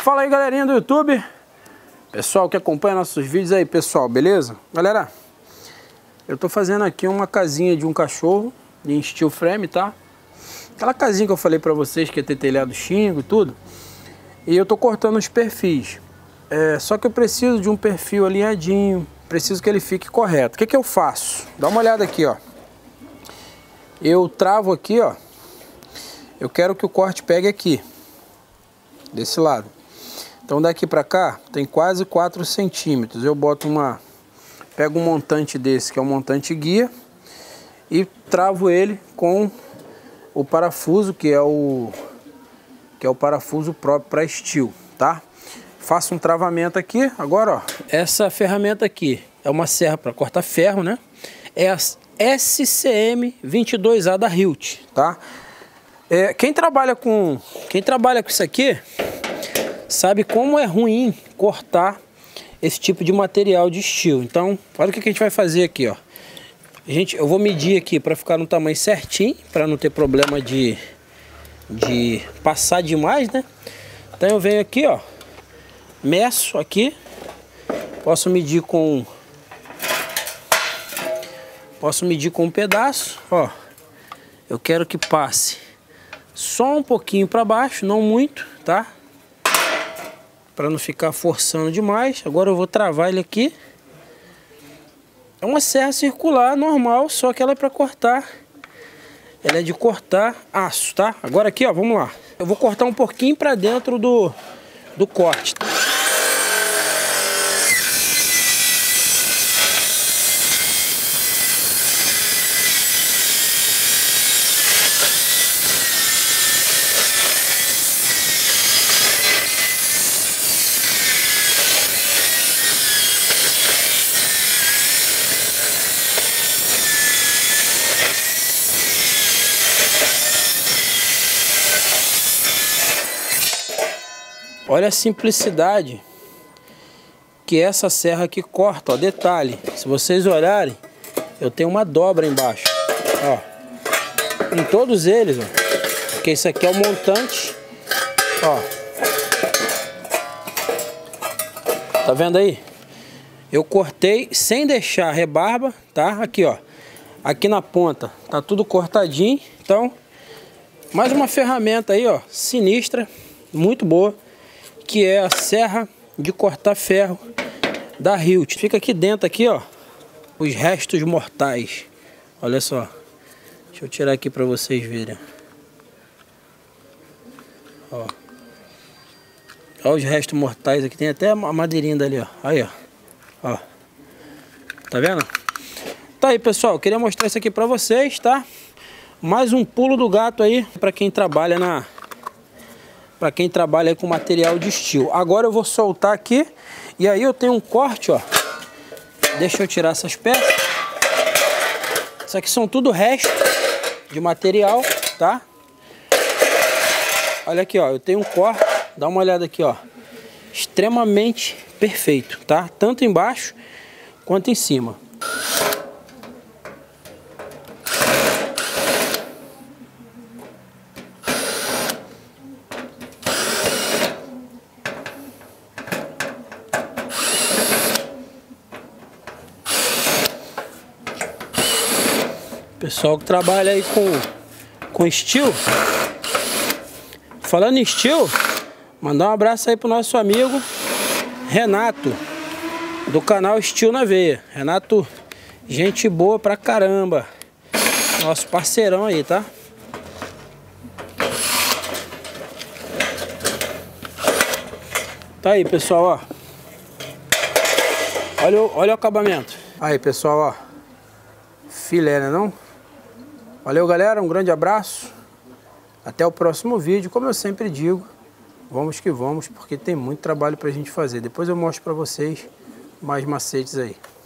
Fala aí, galerinha do YouTube, pessoal que acompanha nossos vídeos aí, pessoal, beleza? Galera, eu tô fazendo aqui uma casinha de um cachorro em steel frame, tá? Aquela casinha que eu falei pra vocês que ia ter telhado xingo e tudo. E eu tô cortando os perfis. Só que eu preciso de um perfil alinhadinho, preciso que ele fique correto. O que que eu faço? Dá uma olhada aqui, ó. Eu travo aqui, ó. Eu quero que o corte pegue aqui, desse lado. Então daqui pra cá tem quase 4 centímetros. Eu boto pego um montante desse, que é um montante guia, e travo ele com o parafuso, que é o parafuso próprio para steel, tá? Faço um travamento aqui. Agora, ó, essa ferramenta aqui é uma serra para cortar ferro, né? É a SCM 22A da Hilt, tá? Quem trabalha com isso aqui sabe como é ruim cortar esse tipo de material de steel. Então, olha o que a gente vai fazer aqui, ó. Eu vou medir aqui para ficar no tamanho certinho, para não ter problema de passar demais, né? Então eu venho aqui, ó, meço aqui, posso medir com um pedaço, ó. Eu quero que passe só um pouquinho para baixo, não muito, tá? Para não ficar forçando demais. Agora eu vou travar ele aqui. É uma serra circular normal, só que ela é para cortar. Ela é de cortar aço, tá? Agora aqui, ó, vamos lá. Eu vou cortar um pouquinho para dentro do corte. Olha a simplicidade que essa serra aqui corta, ó. Detalhe, se vocês olharem, eu tenho uma dobra embaixo, ó. Em todos eles, ó. Porque isso aqui é o montante, ó. Tá vendo aí? Eu cortei sem deixar rebarba, tá? Aqui, ó. Aqui na ponta tá tudo cortadinho. Então, mais uma ferramenta aí, ó, sinistra, muito boa, que é a serra de cortar ferro da Hilt. Fica aqui dentro aqui, ó, os restos mortais. Olha só. Deixa eu tirar aqui para vocês verem. Ó. Olha os restos mortais aqui, tem até a madeirinha dali, ó. Aí, ó. Ó. Tá vendo? Tá aí, pessoal, queria mostrar isso aqui para vocês, tá? Mais um pulo do gato aí para quem trabalha aí com material de steel. Agora eu vou soltar aqui e aí eu tenho um corte, ó. Deixa eu tirar essas peças. Isso aqui são tudo resto de material, tá? Olha aqui, ó, eu tenho um corte, dá uma olhada aqui, ó. Extremamente perfeito, tá? Tanto embaixo quanto em cima. Pessoal que trabalha aí com steel. Falando em steel, mandar um abraço aí pro nosso amigo Renato, do canal Steel na Veia. Renato, gente boa pra caramba. Nosso parceirão aí, tá? Tá aí, pessoal, ó. Olha o acabamento. Aí, pessoal, ó. Filé, né não? Valeu, galera, um grande abraço, até o próximo vídeo. Como eu sempre digo, vamos que vamos, porque tem muito trabalho pra gente fazer. Depois eu mostro pra vocês mais macetes aí.